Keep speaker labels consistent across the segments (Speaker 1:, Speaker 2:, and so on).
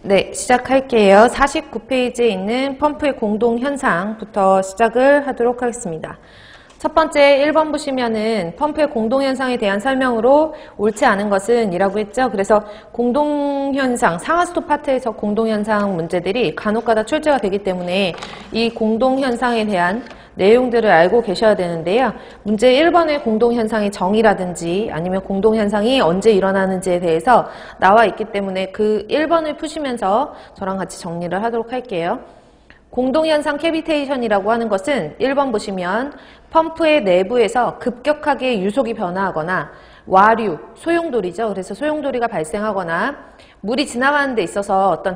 Speaker 1: 네, 시작할게요. 49페이지에 있는 펌프의 공동현상부터 시작을 하도록 하겠습니다. 첫 번째 1번 보시면은 펌프의 공동현상에 대한 설명으로 옳지 않은 것은 이라고 했죠. 그래서 공동현상, 상하수도 파트에서 공동현상 문제들이 간혹가다 출제가 되기 때문에 이 공동현상에 대한 내용들을 알고 계셔야 되는데요. 문제 1번의 공동현상의 정의라든지 아니면 공동현상이 언제 일어나는지에 대해서 나와 있기 때문에 그 1번을 푸시면서 저랑 같이 정리를 하도록 할게요. 공동현상 캐비테이션이라고 하는 것은 1번 보시면 펌프의 내부에서 급격하게 유속이 변화하거나 와류, 소용돌이죠. 그래서 소용돌이가 발생하거나 물이 지나가는 데 있어서 어떤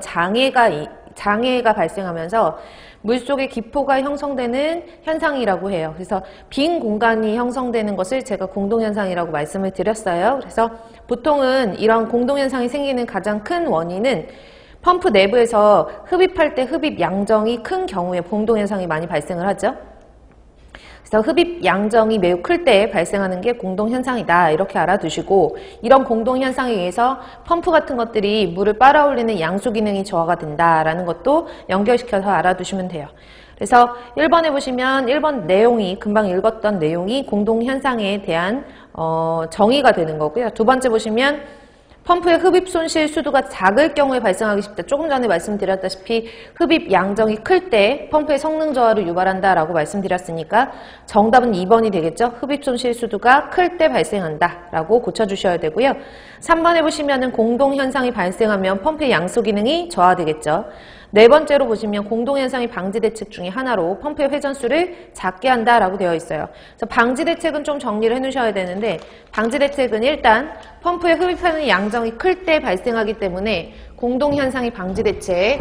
Speaker 1: 장애가 발생하면서 물속에 기포가 형성되는 현상이라고 해요. 그래서 빈 공간이 형성되는 것을 제가 공동현상이라고 말씀을 드렸어요. 그래서 보통은 이런 공동현상이 생기는 가장 큰 원인은 펌프 내부에서 흡입할 때 흡입 양정이 큰 경우에 공동현상이 많이 발생을 하죠. 그래서 흡입 양정이 매우 클 때 발생하는 게 공동현상이다 이렇게 알아두시고, 이런 공동현상에 의해서 펌프 같은 것들이 물을 빨아올리는 양수 기능이 저하가 된다라는 것도 연결시켜서 알아두시면 돼요. 그래서 1번에 보시면 1번 내용이 금방 읽었던 내용이 공동현상에 대한 정의가 되는 거고요. 두 번째 보시면 펌프의 흡입 손실 수도가 작을 경우에 발생하기 쉽다. 조금 전에 말씀드렸다시피 흡입 양정이 클 때 펌프의 성능 저하를 유발한다라고 말씀드렸으니까 정답은 2번이 되겠죠. 흡입 손실 수도가 클 때 발생한다라고 고쳐주셔야 되고요. 3번에 보시면은 공동현상이 발생하면 펌프의 양수 기능이 저하되겠죠. 네 번째로 보시면 공동현상의 방지 대책 중에 하나로 펌프의 회전수를 작게 한다라고 되어 있어요. 그래서 방지 대책은 좀 정리를 해 놓으셔야 되는데, 방지 대책은 일단 펌프에 흡입하는 양정이 클 때 발생하기 때문에 공동현상의 방지 대책,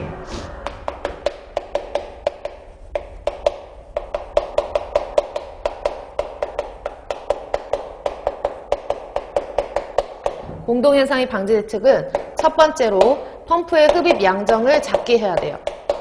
Speaker 1: 공동현상의 방지 대책은 첫 번째로 펌프의 흡입 양정을 작게 해야 돼요.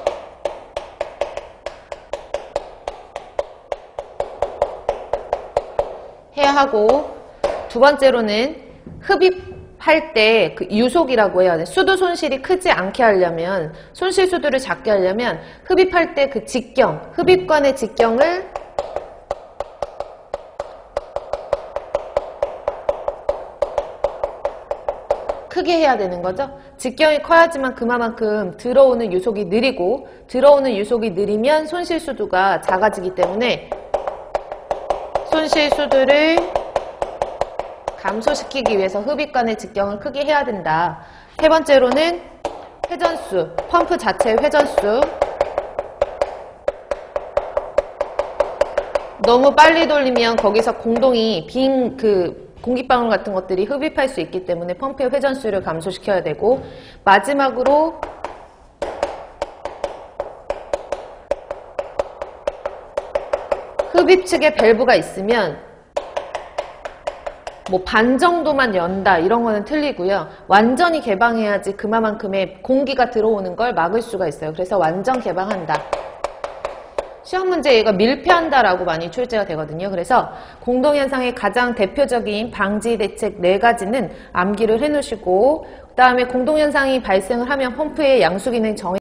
Speaker 1: 해야 하고, 두 번째로는 흡입할 때 그 유속이라고 해야 돼. 수도 손실이 크지 않게 하려면, 손실 수도를 작게 하려면 흡입할 때 그 직경, 흡입관의 직경을 크게 해야 되는 거죠. 직경이 커야지만 그만큼 들어오는 유속이 느리고, 들어오는 유속이 느리면 손실 수도가 작아지기 때문에 손실 수도를 감소시키기 위해서 흡입관의 직경을 크게 해야 된다. 세 번째로는 회전수, 펌프 자체의 회전수. 너무 빨리 돌리면 거기서 공동이 빈 공기방울 같은 것들이 흡입할 수 있기 때문에 펌프의 회전수를 감소시켜야 되고, 마지막으로 흡입 측에 밸브가 있으면 뭐 반 정도만 연다 이런 거는 틀리고요. 완전히 개방해야지 그만큼의 공기가 들어오는 걸 막을 수가 있어요. 그래서 완전 개방한다. 시험 문제에 이거 밀폐한다라고 많이 출제가 되거든요. 그래서 공동현상의 가장 대표적인 방지 대책 4가지는 암기를 해놓으시고, 그 다음에 공동현상이 발생을 하면 펌프의 양수 기능 정의